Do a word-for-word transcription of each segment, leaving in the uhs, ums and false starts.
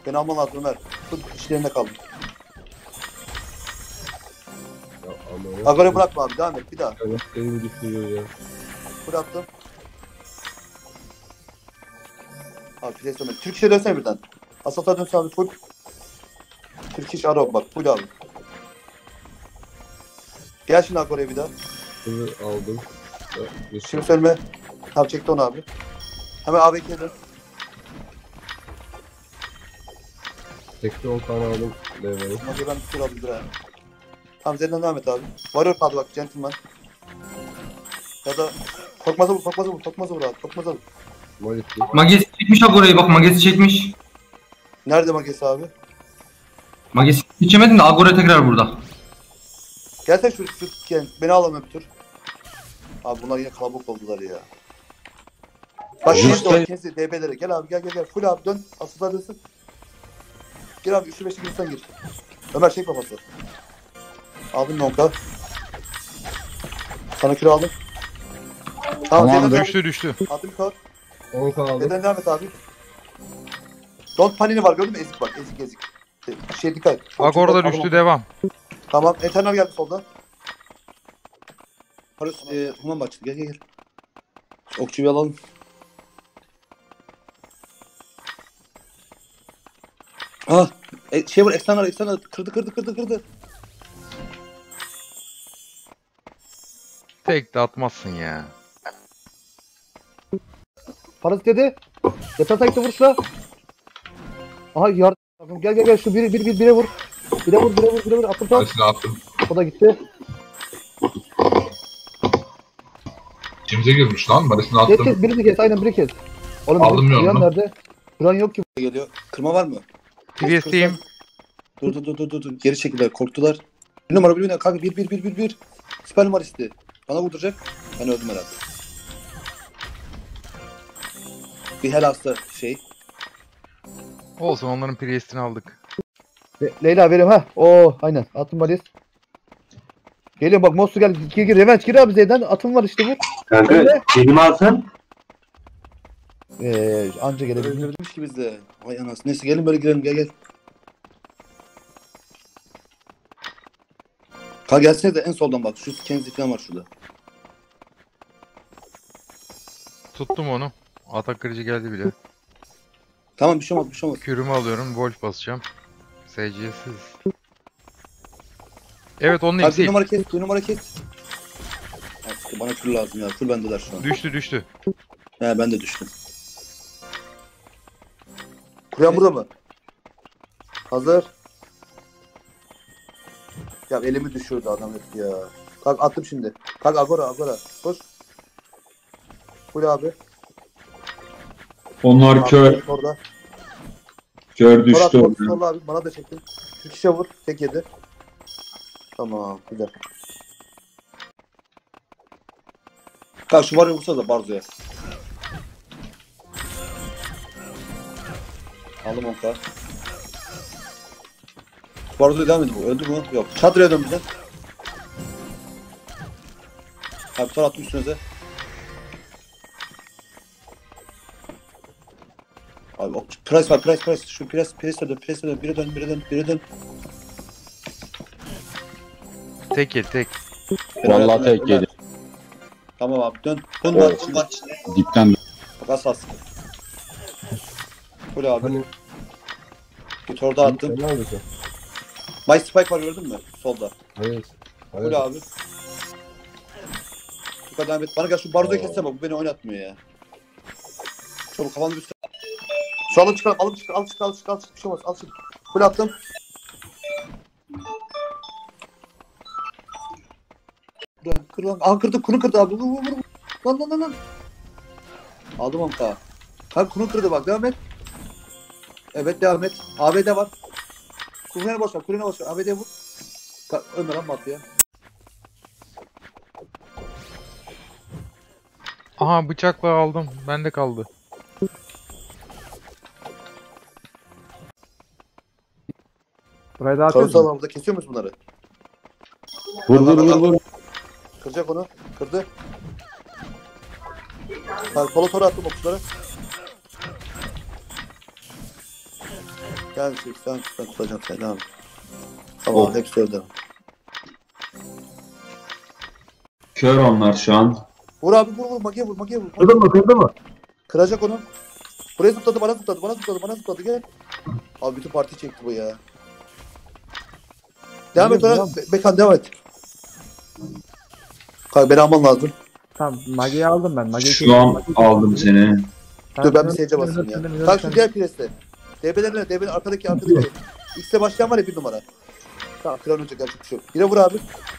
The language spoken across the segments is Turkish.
Beni alman lazım Ömer. Tut işlerinde kaldım. Agora'yı bırakma abi. Devam et bir daha. Evet, beni düşürüyor ya. Bıraktım. Abi pres Ömer. Türk işe dönsene birden. Asata dönsene abi. Full. Türk iş Arap bak. Full abi. Gel şimdi Agora'ya bir daha. Bunu aldım. Şimdi söyleme. Tamam çekti onu abi. Hemen A B K'ye dön. Tekte on tane aldım. Devreyi. Hadi ben bir tur alayım buraya. Tamam Zed'den devam et abi. Varıyor kaldı bak gentleman. Ya da Korkmaz'a vur, Korkmaz'a vur, Korkmaz'a vur abi, Korkmaz'a vur. Malisli. Magesi çekmiş Agora'yı bak, Magesi çekmiş. Nerede Magesi abi? Magesi geçemedin de Agora tekrar burada. Gelsene şu, şu gen, beni alamıyor bir tur. Abi bunlar yine kalabalık oldular ya. Bak şimdi o kesi D B'lere gel abi gel gel gel. Full abi dön, asıllar dönsün. Gir abi üçlü beşli girsen gir. Ömer çek babası. Aldın nonka. Sana kilo aldım. Tamam, Tamam Zeydan düştü düştü. Aldım kal. on tane aldım. Zeydan devam et abi. Don't panini var gördün mü? Ezik bak ezik ezik. Şey dikkat. Agora'da düştü, devam. Tamam. Eternal geldi soldan. Paris e, Human başladı. Gel gel gel. Okçuyu alalım. Ah, e, şey var, ekstranar, ekstranar kırdı kırdı kırdı kırdı. Tek de atmazsın ya. Parazit dedi. Yeter takipte vuruşla. Aha yardım. Gel gel gel şu biri bir bir bire vur. Bire vur bire vur bire vur. Attım tam. Marisini attım. O da gitti. İçimize girmiş lan. Marisini Kes attım. kes birini kes aynen biri kes. Oğlum Aldım biri- ya Duran onu. nerede? Duran yok ki. Geliyor. Kırma var mı? Priest'iyim. Dur dur dur dur dur. dur. Geri çekildiler. Korktular. Bir numara bir numara. Kanka bir bir bir bir bir. Süper numara isti. Bana vurduracak. Ben öldüm herhalde. Bir helasta şey. Olsun, onların Priest'ini aldık. Le- Leyla veriyorum ha. Oo aynen. Atım valiz. Geliyor bak Mostu gel. Gir gir. Revenge gir abi Zeydan. Atım var işte bu. Kanka Öyle. elimi alsan. Eee anca gelebilir. Öldürmüş ki bizde. Vay anasını. Neyse gelin böyle girelim. Gel gel. Kanka gelsene de en soldan bak. Şu Kenzi falan var şurada. Tuttum onu. Atak kırıcı geldi bile. Tamam bir şey olmaz bir şey olmaz. Kürümü alıyorum. Wolf basacağım. S C'siz. Evet, onun Kanka bir eksiği. numara kes. Bir numara kes. Aslında bana kül lazım ya. Kül bendeler şu an. Düştü düştü. He ben de düştüm. Kuruyan burada mı? Hazır. Ya elimi düşürdü adam hep ya. Kalk attım şimdi. Kalk Agora Agora. Koş. Full abi. Onlar Abi, kör. Orada. Kör Sonra düştü attım orada. solla abi. Bana da çektin. Şu kişiye vur. Tek yedi. Tamam. Güzel. Kalk şu var ya vursa da Barzo'ya. Aldım onka. Barzo'ya devam ediyor bu. Öldü mü? Yok. Çadır'a dön bize. Abi tor attım üstünüze. Abi o price var price price. Şu price price'e dön price'e dön. Bire dön bire dön bire dön. Tek yedi tek. Vallahi Ömer, tek Ömer. yedi. Tamam abi dön. Dön dön. Dön. Dipten Bak asas. Full abi. Hani Bir tor daha attım. ne oldu ki? My Spike var gördün mü? Solda. Hayır. Full Hayır. abi. Bu kadar et. Bana gel şu barzoyu Oo. kessene bak. Bu beni oynatmıyor ya. Çabuk kafanı bir Şu alıp çıkar. Alıp çıkar. Al çıkar. Al çıkar. Al çıkar. Bir şey olmaz. Al çıkar. Full attım. Kır lan. Kır lan. Aa kırdım. Kunu kırdı abi. Vur vur vur. Lan lan lan lan. Aldım onu ta. Kanka kunu kırdı bak. Devam et. Evet devam et. A B D var. Kulüne boş ver. Kulüne boş ver. A B D vur. Ka- Ömer amma attı ya. Aha, bıçakla aldım. Bende kaldı. Burayı daha Sarı atıyorsun. sağlam burada. Kesiyor muyuz bunları? vur vur vur vur. Kıracak onu. Kırdı. Ha, sola tora attım okçulara. Gel şey sen ben tutacağım seni devam et. Tamam Oh. hepsi öldü. Kör onlar şu an. Vur abi vur vur magiye vur magiye vur. Kırdın mı kırdın mı? Kıracak onu. Buraya zıpladı bana zıpladı bana zıpladı bana zıpladı gel. Abi bütün parti çekti bu ya. Devam et Biliyorum, ona. Be- Bekan devam et. Kanka beni alman lazım. Tamam Magi'yi aldım ben. Magi'yi Şu an aldım seni. Dur ben bir seyirce basayım ya. Kanka şu diğer preste. D B'lerine D B'nin arkadaki arkadaki. X'e başlayan var ya bir numara. Tamam kıran önce gerçek bir şey yok. Bire vur abi.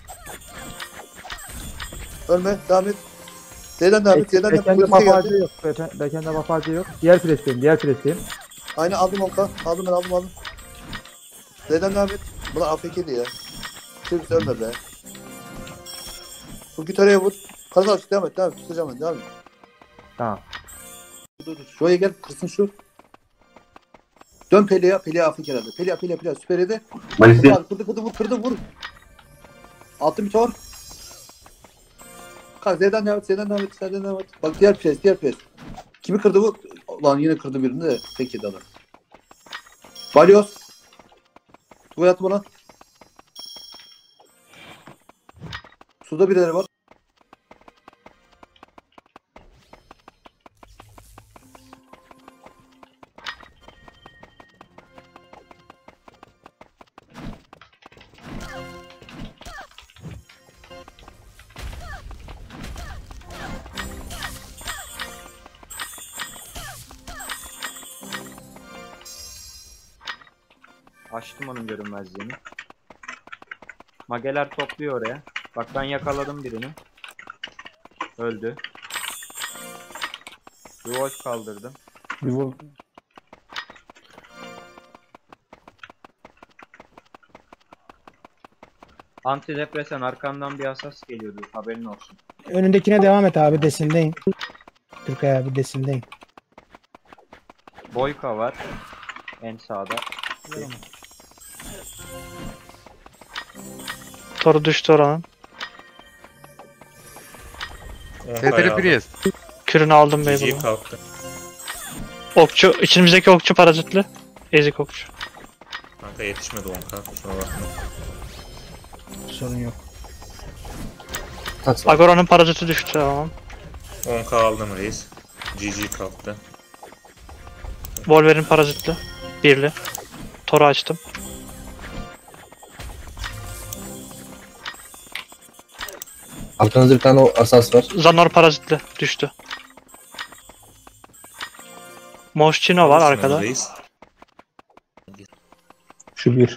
Ölme devam et. Z'den devam et. Z'den devam et. Bekende Ultisi mafacı geldi. yok. Beke- Bekende mafacı yok. Diğer presteyim. Diğer presteyim. Aynen aldım onka. Aldım ben aldım aldım. Z'den devam et. Bunlar A F K'di ya. Şimdi ölme be. Bu gitaraya vur. Kazan aç devam et devam et. Tutacağım ben devam et. Tamam. Dur dur. Şuraya gel kırsın şu. Dön Pele'ye. Pele'ye A F K herhalde. Pele'ye Pele'ye Pele'ye süper de. Malisi. Kırdı kırdı vur kırdı vur. Altın bir tor. Kalk Z'den devam et. Z'den devam et. Z'den devam et. Bak diğer pres diğer pres. Kimi kırdı bu? Lan yine kırdı birini de. Tek yedi adam. Balyoz. Bu yatı bana. Suda birileri var. Açtım onun görünmezliğini. Mageler topluyor oraya. Bak ben yakaladım birini. Öldü. Bir wolf kaldırdım. Bir vur. Antidepresan arkamdan bir asas geliyordu. Haberin olsun. Önündekine devam et abi, desindeyim. Türkay abi, desindeyim. Boyka var. En sağda. Toru düştü oranın. T T Priest. Kürünü aldım bey bunu. Okçu, içimizdeki okçu parazitli. Ezik okçu. Kanka yetişmedi on K. Kusura bakma. Sorun yok. Agora'nın paraziti düştü tamam. on K aldım reis. G G kalktı. Wolverine parazitli. Birli. Toru açtım. Arkanızda bir tane o asas var. Zanor parazitli. Düştü. Moschino var Alırsın arkada. onu reis. Şu bir.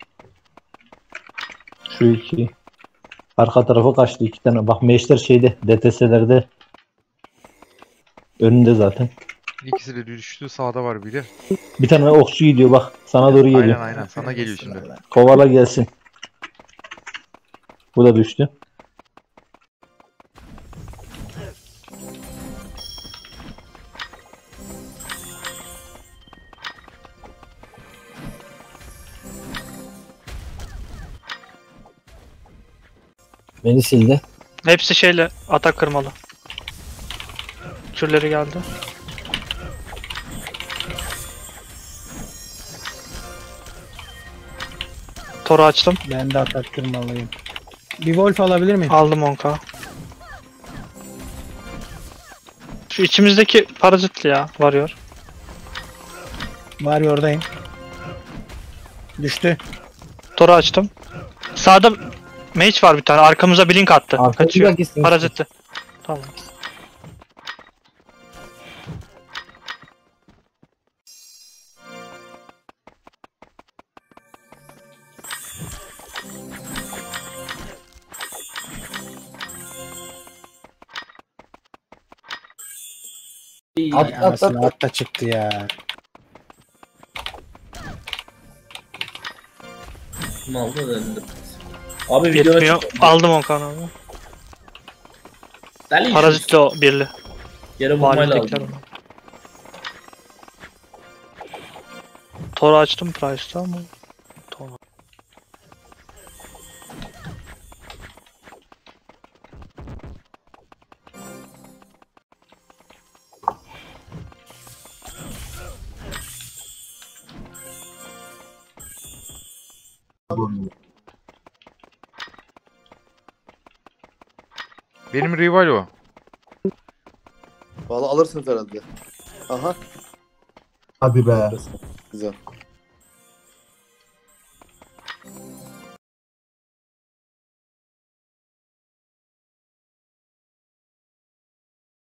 Şu iki. Arka tarafa kaçtı iki tane. Bak meşler şeyde. D T S'lerde. Önünde zaten. İkisi de düştü. Sağda var biri. Bir tane okçu gidiyor bak. Sana doğru geliyor. Aynen aynen. Sana geliyor şimdi. Kovala gelsin. Bu da düştü. Beni sildi. Hepsi şeyle atak kırmalı. Kürleri geldi. Toru açtım. Ben de atak kırmalıyım. Bir wolf alabilir miyim? Aldım on K. Şu içimizdeki parazitli ya varıyor. Var ya, oradayım. Düştü. Toru açtım. Sağda mage var bir tane. Arkamıza blink attı. Kaçıyor. Parazitli. Tamam. At, at, at, at da çıktı ya. Abi yetmiyor. Aldım on K abi. Parazitli o birli. Yere vurmayla aldım. Toru açtım Price'ta ama. Toru. Benim rival o. Vallahi alırsınız herhalde. Aha. Hadi be. Güzel.